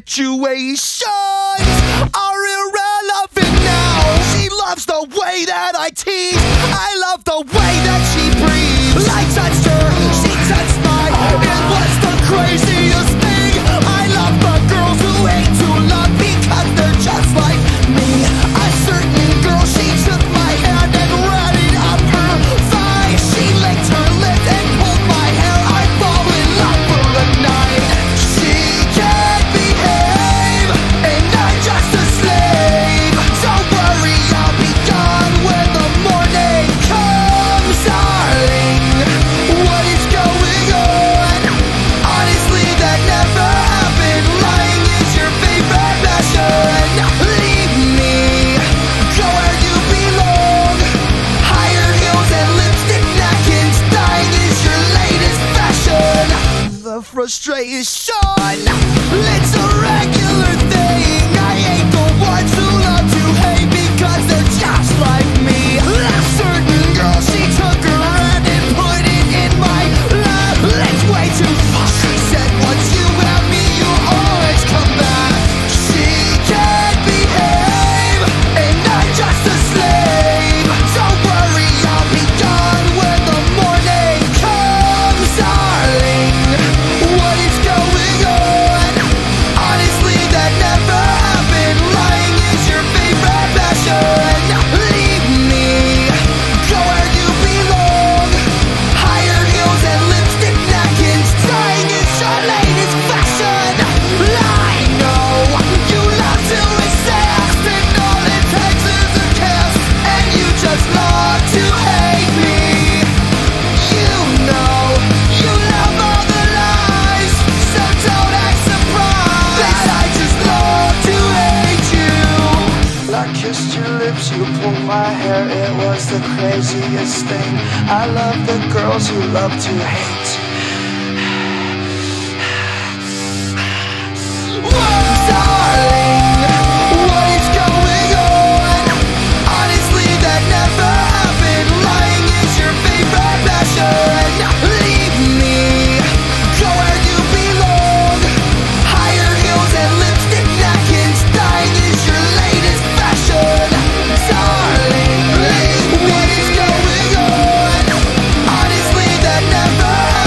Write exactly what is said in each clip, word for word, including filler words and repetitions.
situations are irrelevant now. She loves the way that I tease. I love the way that she breathes. I touched her, she touched mine. It was the craziest thing. I love the girls who hate to love because they're just like me. A certain girl, she took my hand and ran it up her thigh. She licked her lips and pulled my hair. I fall in love for the night. She can't behave, and I'm just a slave. Don't worry, I'll be gone when the morning comes, darling. What is going on? Honestly, that never happened. Lying is your favorite passion. Leave me, go where you belong. Higher heels and lipstick napkins. Dying is your latest fashion. The frustration, it's a regular thing. I hate the ones who love to hate because they're just like me. That certain girl, she took her hand and put it in my lap. It's way too fast. She said, once you have me, you always come back. She can't behave, and I'm just a slave. Don't worry, I'll be gone when the morning comes, darling. What is going on? Honestly, that never happened. Lying is your favorite passion. Leave me, go where you belong. Higher heels and lipstick napkins. Dying is your latest fashion. I know you love to exist, and all it takes is a kiss, and you just love to hate me. You know you love all the lies, so don't act surprised. I just love to hate you. I kissed your lips, you pulled my hair. It was the craziest thing. I love the girls who love to hate. Darling, what is going on? Honestly, that never happened. Lying is your favorite passion. Leave me, go where you belong. Higher heels and lipstick napkins. Dying is your latest fashion. Darling, what is going on? Honestly, that never happened.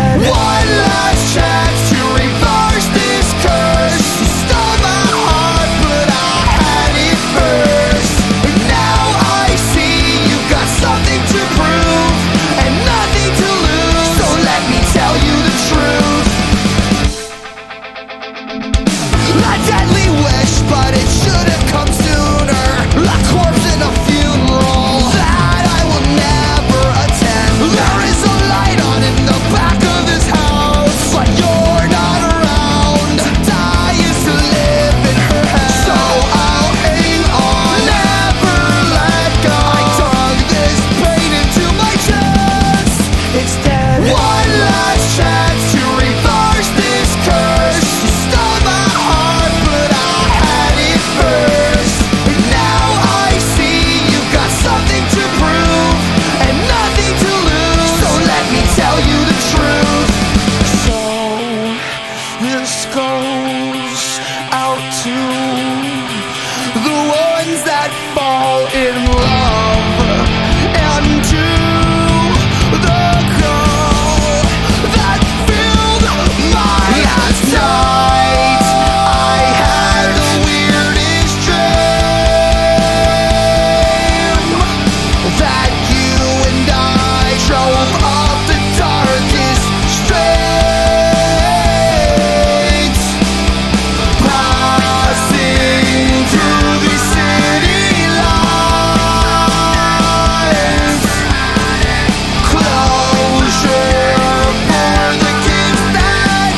dead. One last chance to reverse this curse. You stole my heart, but I had it first. And now I see you got something to prove and nothing to lose. So let me tell you the truth. A deadly wish, but it should have come sooner. A corpse in a funeral that I will never attend. There is a light on in the back of this house, but you're not around. To die is to live in her head. So I'll hang on, never let go. I dug this pain into my chest. It's dead. One last chance to reverse this curse. You stole my heart, but I had it first. And now I see you got something to prove and nothing to lose. So let me tell you the truth. So this goes out to the ones that fall in love, and to the girl that filled my last night. I had the weirdest dream that you and I drove up the darkest streets, passing through the city lines. Closure for the kids that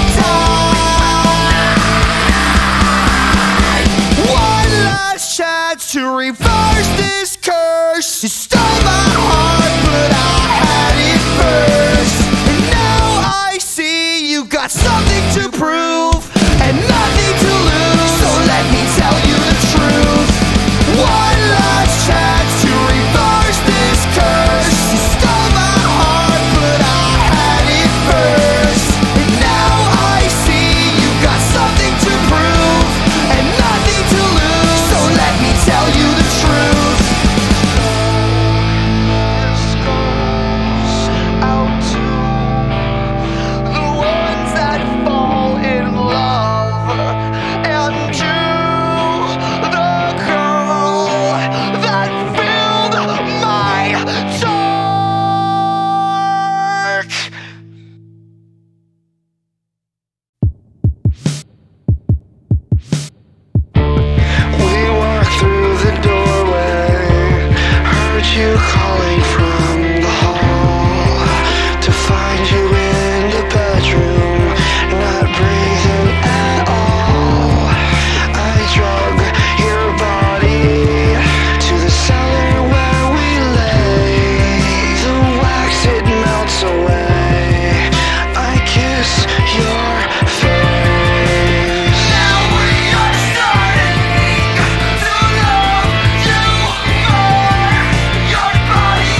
died. One last chance to reverse this curse. You stole my heart, but I had it first. And now I see you got something to prove and nothing to lose. So let me tell you the truth. One last chance to reverse this curse. You stole my heart, but I had it first. And now I see you got something to prove and nothing to lose. So let me tell you the truth. This goes out to the ones that fall in love, and to the girl that filled my dark. We walked through the doorway, heard you calling from the hall, to find you in the bedroom, not breathing at all. I drug your body to the cellar where we lay. The wax, it melts away. I kiss your face. Now we are starting to love you more. Your body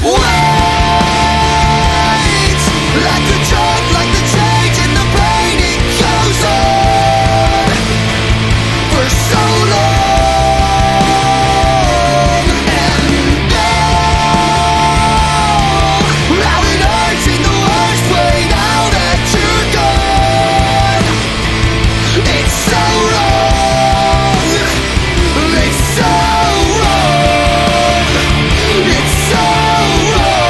Wait, like the drug, like the change in the brain, it goes on for so long. And now, how it hurts in the worst way now that you're gone. It's so wrong. It's so wrong. It's so wrong.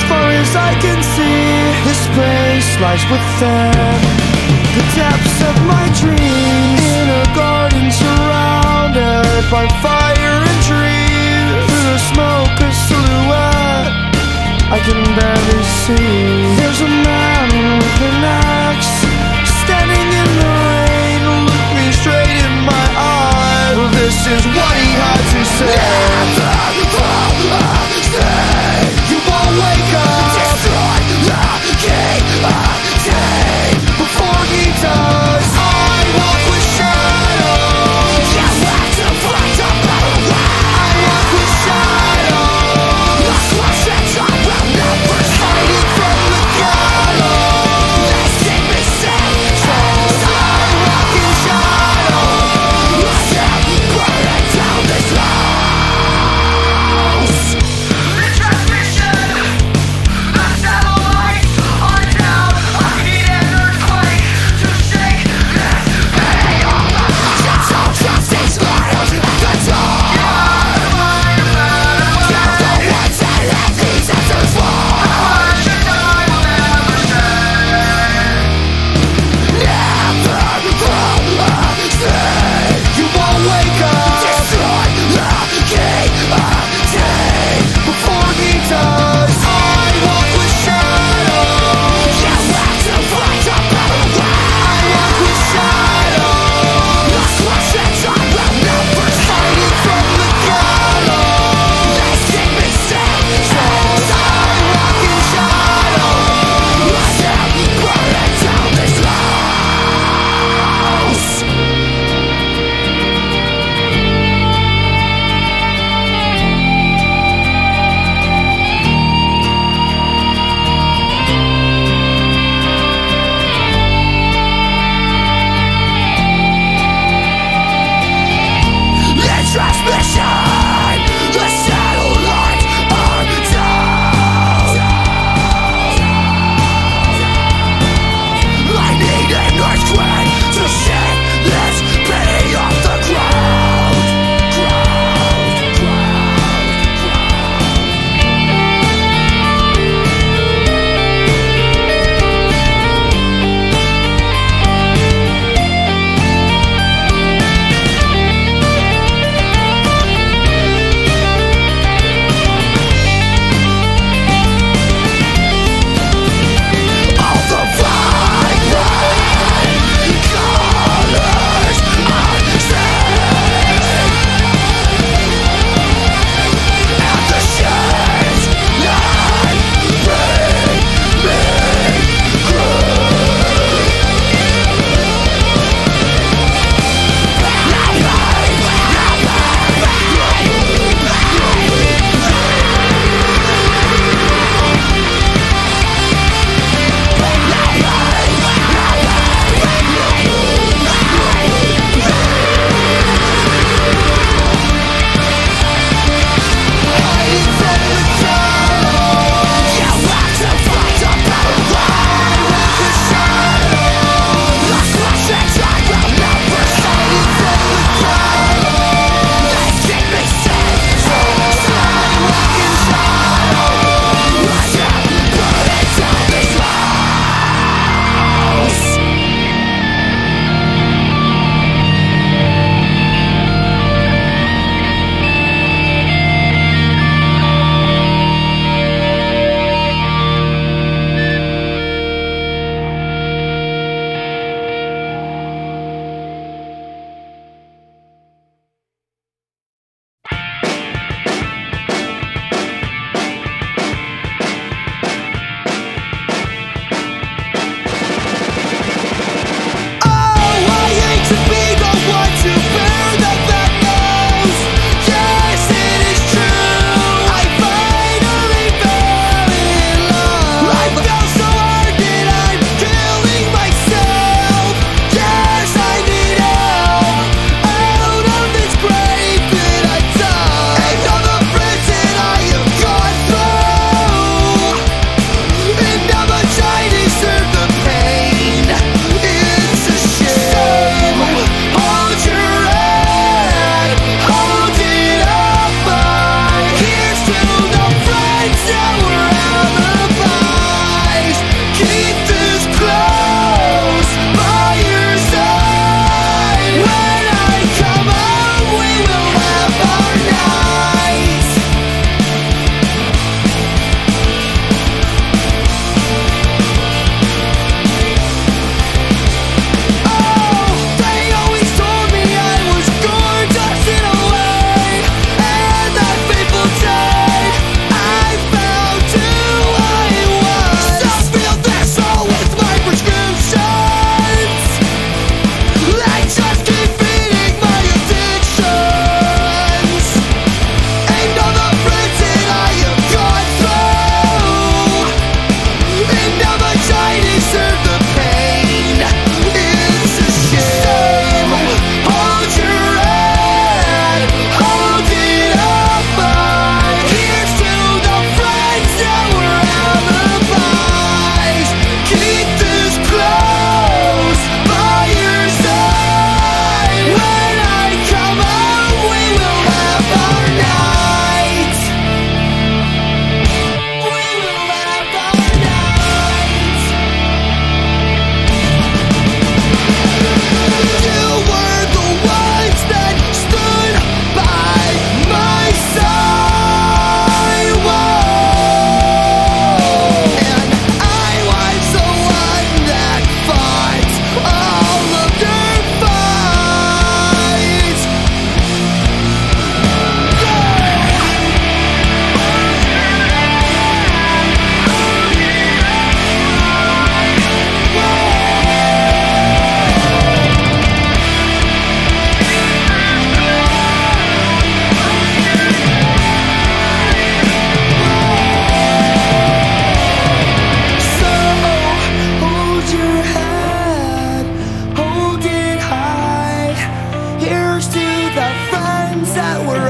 far as I can see, this place lies within the depths of my dreams. In a garden surrounded by fire and trees, through the smoke a silhouette I can barely see. There's a man with an axe standing in the rain, look me straight in my eyes. This is what he had to say. You won't wake up. Destroy the guillotine. Before he does, I walk with shadows. You have to fight a better way. I walk with shadows. The questions I will never see. Hiding from the gallows. They see me safe. I walk in shadows. I'm burning down this life.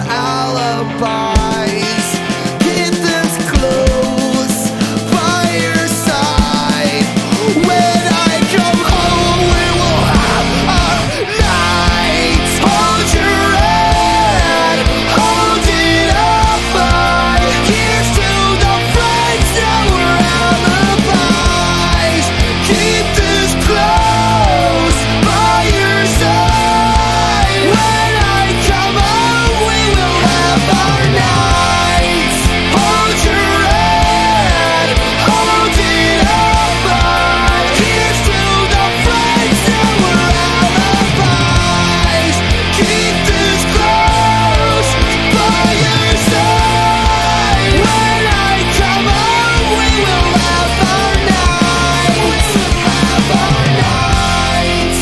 alibis. Get this close by your side. When I come home, we will have our night. Hold your head, hold it up high. Here's to the friends that were alibis. Keep this close by your side. When I come home, we will have our nights. Hold your head, hold it up high. Here's to the friends that were alibis. Keep this close by your side. When I come home, we will have our nights. Have our nights.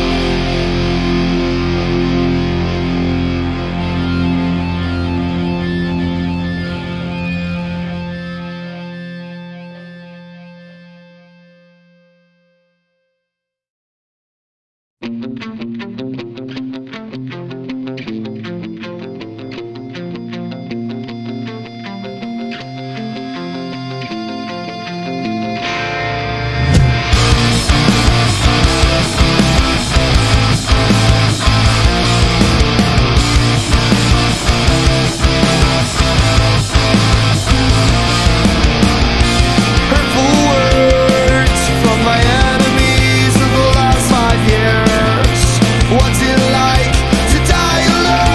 Hurtful words from my enemies of the last five years. What's it like to die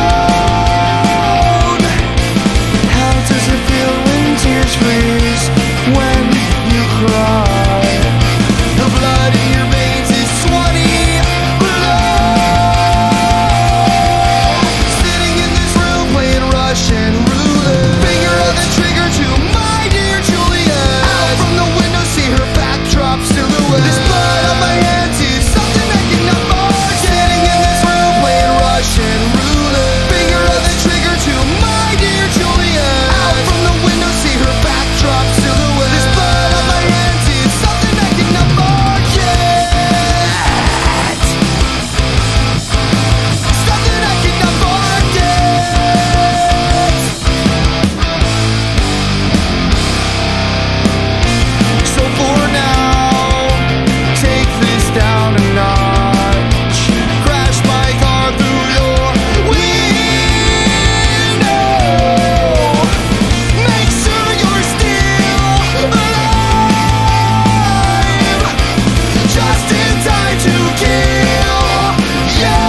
alone? How does it feel when tears freeze when you cry? The blood in your veins is twenty below. Sitting in this room playing Russian roulette. Finger on the trigger to my dear Juliet. Out from the window, see her backdrop silhouette. This blood on my hands is something I cannot forget. Sitting in this room playing Russian roulette. Finger on the trigger to my dear Juliet. Out from the window, see her backdrop silhouette. This blood on my hands is something I cannot forget. Something I cannot forget. So for now, take this down a notch. Crash my car through your window. Make sure you're still alive. Just in time to kill you.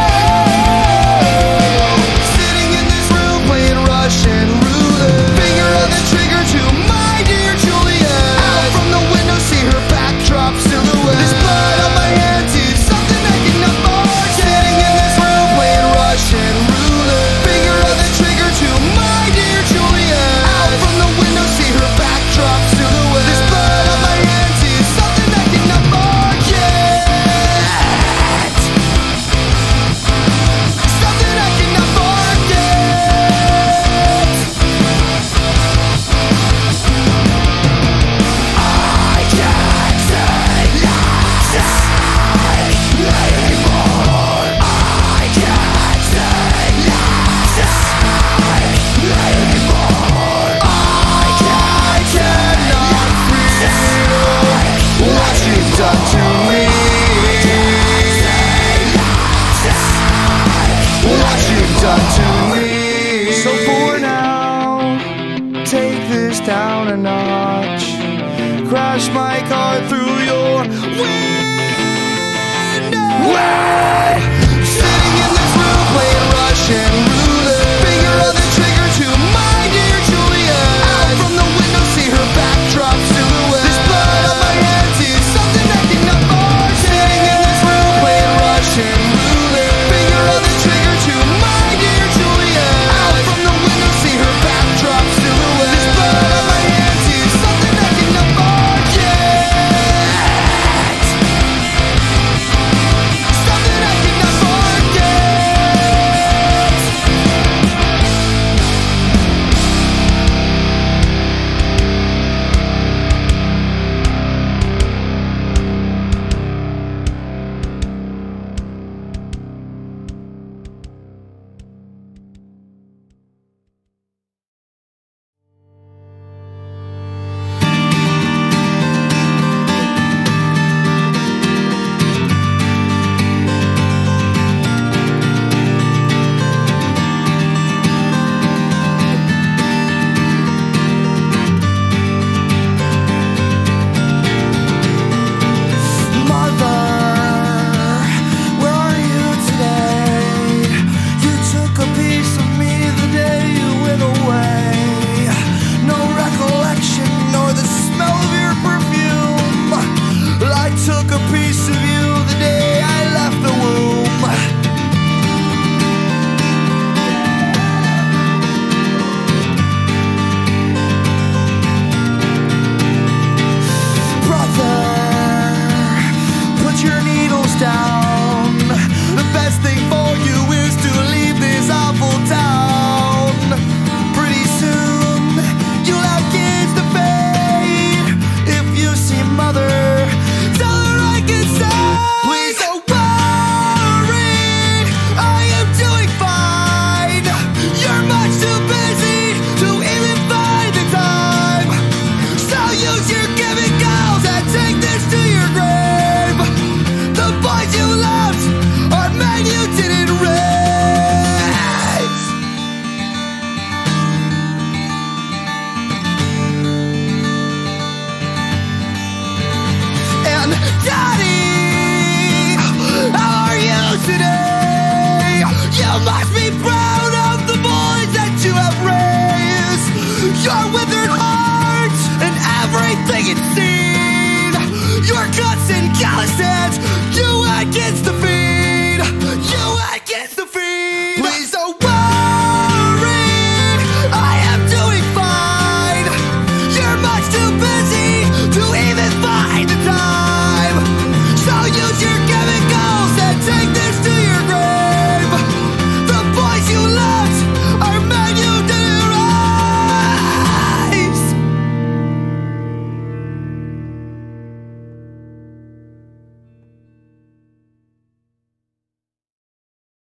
Sitting in this room playing Russian roulette. Finger on the trigger to my dear Juliet. Out from the window, see her backdrop silhouette. This blood on my hands is something I cannot forget. Sitting in this room playing Russian roulette. Finger on the trigger to my dear Juliet. Out from the window, see her backdrop silhouette. This blood on my hands is something I cannot forget. Something I cannot forget. I can't say yes anymore. I can't say yes anymore. I can't cannot feel what you've done to me. What you've done to me. So for now, take this down a notch. Crash my car through